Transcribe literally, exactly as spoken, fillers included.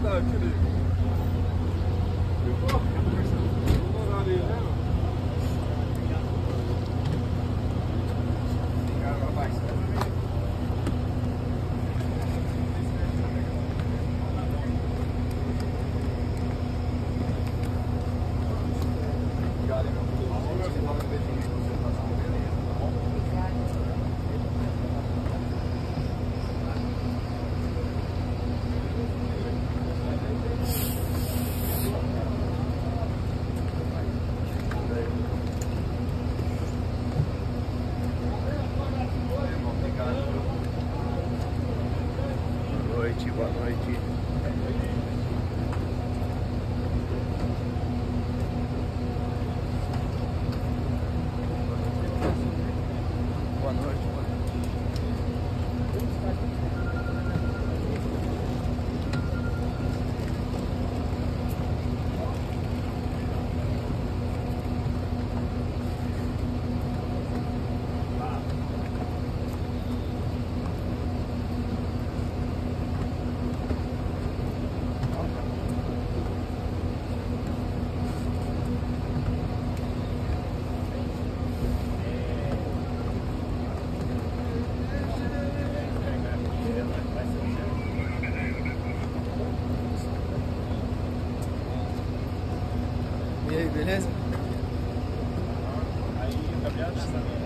Tá, tirei. Ficou? Ficou ali, né? Boa noite, boa noite. Boa noite, boa noite. E aí, beleza? Aí, caminhada.